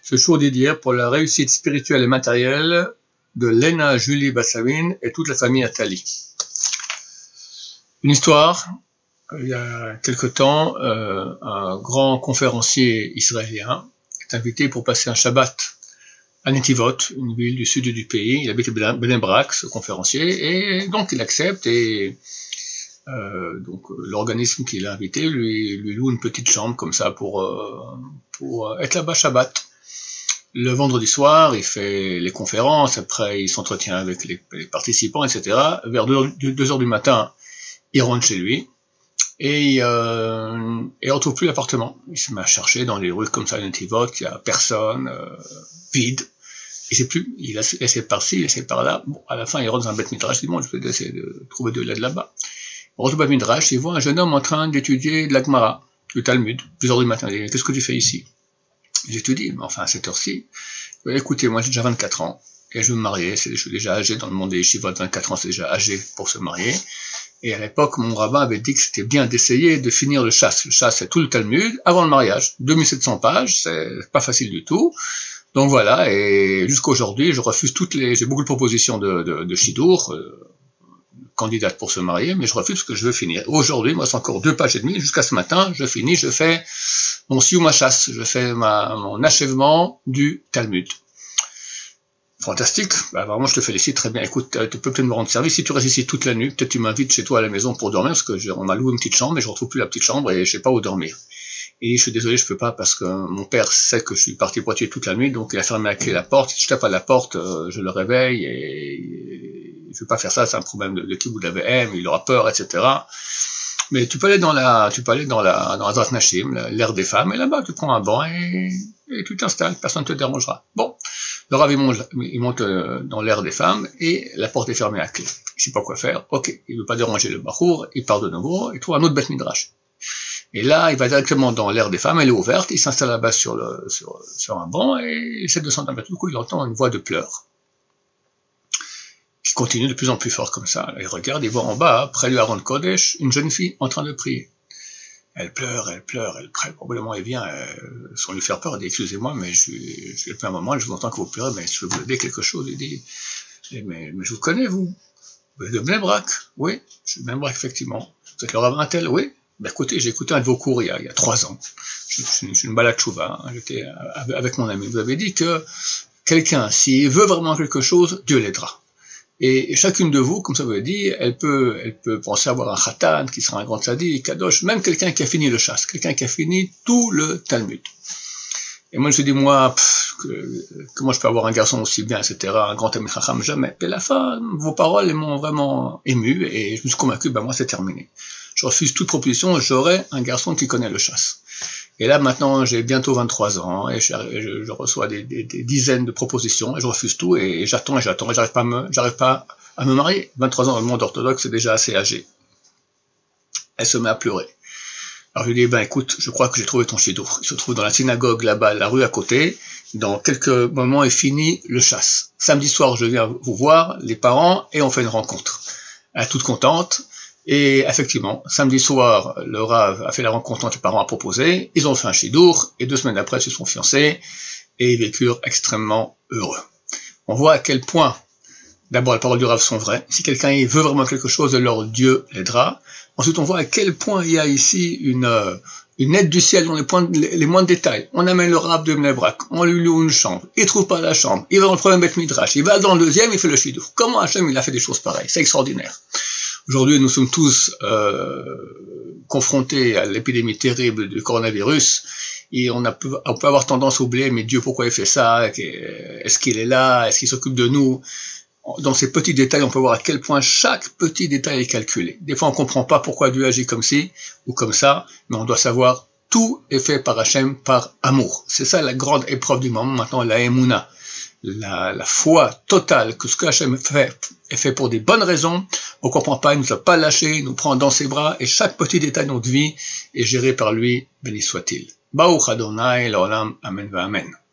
Ce jour dédié pour la réussite spirituelle et matérielle de Lena Julie Bassavine et toute la famille Attali. Une histoire, il y a quelque temps, un grand conférencier israélien est invité pour passer un Shabbat à Netivot, une ville du sud du pays. Il habite à Bnei Brak, ce conférencier, et donc il accepte et donc l'organisme qui l'a invité lui loue une petite chambre comme ça pour être là-bas Shabbat. Le vendredi soir, il fait les conférences, après il s'entretient avec les participants, etc. Vers 2 heures du matin, il rentre chez lui et il ne retrouve plus l'appartement. Il se met à chercher dans les rues comme ça, Netivot, il n'y a personne, vide. Il sait plus, il essaie par-ci, il essaie par-là. Bon, à la fin, il rentre dans un Beth Midrash, il dit bon, je vais essayer de trouver de l'aide là-bas. Il rentre au Beth Midrash, il voit un jeune homme en train d'étudier de la Gemara, du Talmud, 2 heures du matin. Il dit qu'est-ce que tu fais ici? J'étudie, mais enfin à cette heure-ci. Écoutez, moi j'ai déjà 24 ans, et je veux me marier, je suis déjà âgé dans le monde des yeshivot, 24 ans c'est déjà âgé pour se marier. Et à l'époque, mon rabbin avait dit que c'était bien d'essayer de finir le chasse. Le chasse, c'est tout le Talmud, avant le mariage. 2700 pages, c'est pas facile du tout. Donc voilà, et jusqu'à aujourd'hui, je refuse j'ai beaucoup de propositions de shidour, candidate pour se marier, mais je refuse parce que je veux finir. Aujourd'hui, moi c'est encore 2 pages et demie, jusqu'à ce matin, je finis, je fais mon siyum chasse, je fais mon achèvement du Talmud. Fantastique, bah, vraiment je te félicite, très bien. Écoute, tu peux peut-être me rendre service, si tu restes ici toute la nuit, peut-être tu m'invites chez toi à la maison pour dormir, parce que on m'a loué une petite chambre, et je retrouve plus la petite chambre, et je sais pas où dormir. Et je suis désolé, je peux pas, parce que mon père sait que je suis parti Poitiers toute la nuit, donc il a fermé à clé la porte. Si je tape à la porte, je le réveille, et je veux pas faire ça, c'est un problème de Kibbutz AVM, il aura peur, etc. Mais tu peux aller dans la Zat Nashim, l'ère des femmes, et là-bas tu prends un banc et tu t'installes, personne ne te dérangera. Bon, le Rav il monte dans l'ère des femmes et la porte est fermée à clé. Il sait pas quoi faire. Ok, il veut pas déranger le bachour, il part de nouveau, il trouve un autre Beth Midrash. Et là, il va directement dans l'ère des femmes, elle est ouverte, il s'installe là-bas sur un banc et il essaie de s'entendre. Du coup, il entend une voix de pleurs qui continue de plus en plus fort comme ça. Il regarde, il voit en bas, près du Haron Kodesh, une jeune fille en train de prier. Elle pleure, probablement elle vient, sans lui faire peur, elle dit excusez-moi, mais je suis depuis un moment, je vous entends que vous pleurez, mais je veux vous aider quelque chose. Il dit mais je vous connais, vous êtes de Bnei Brak? Oui, je suis de Bnei Brak, effectivement. Vous êtes le rabbin tel? Oui. Ben écoutez, j'ai écouté un de vos cours il y a 3 ans. Je suis une balade chouva, hein. J'étais avec mon ami. Vous avez dit que quelqu'un, s'il veut vraiment quelque chose, Dieu l'aidera. Et chacune de vous, comme ça vous l'avez dit, elle peut penser avoir un khatan, qui sera un grand tzaddik, kadosh, même quelqu'un qui a fini le chasse, quelqu'un qui a fini tout le Talmud. Et moi je me suis dit, moi, comment je peux avoir un garçon aussi bien, etc., un grand Talmid Chacham, jamais. Et la fin, vos paroles m'ont vraiment ému, et je me suis convaincu, ben moi c'est terminé. Je refuse toute proposition, j'aurai un garçon qui connaît le chasse. Et là, maintenant, j'ai bientôt 23 ans, et je reçois des dizaines de propositions, et je refuse tout, et j'attends, et j'arrive pas à me marier. 23 ans dans le monde orthodoxe, c'est déjà assez âgé. Elle se met à pleurer. Alors je lui dis, ben écoute, je crois que j'ai trouvé ton shidour. Il se trouve dans la synagogue, là-bas, la rue à côté. Dans quelques moments est fini le chasse. Samedi soir, je viens vous voir, les parents, et on fait une rencontre. Elle est toute contente. Et effectivement, samedi soir, le Rav a fait la rencontre entre les parents à proposer, ils ont fait un shidour, et 2 semaines après, ils se sont fiancés, et ils vécurent extrêmement heureux. On voit à quel point, d'abord, les paroles du Rav sont vraies. Si quelqu'un veut vraiment quelque chose, alors Dieu l'aidera. Ensuite, on voit à quel point il y a ici une aide du ciel dans les moindres détails. On amène le Rav de Bnei Brak, on lui loue une chambre, il trouve pas la chambre, il va dans le premier Beth Midrash, il va dans le deuxième, il fait le shidour. Comment Hachem, il a fait des choses pareilles? C'est extraordinaire. Aujourd'hui, nous sommes tous confrontés à l'épidémie terrible du coronavirus, et on peut avoir tendance à oublier, mais Dieu, pourquoi il fait ça? Est-ce qu'il est là? Est-ce qu'il s'occupe de nous? Dans ces petits détails, on peut voir à quel point chaque petit détail est calculé. Des fois, on ne comprend pas pourquoi Dieu agit comme ci ou comme ça, mais on doit savoir, tout est fait par Hachem, par amour. C'est ça la grande épreuve du moment, maintenant, la Emouna. La foi totale que ce que Hachem fait est fait pour des bonnes raisons, on ne comprend pas, il ne nous a pas lâchés, il nous prend dans ses bras, et chaque petit détail de notre vie est géré par lui, béni soit-il. Baruch Adonai, l'olam, amen va amen.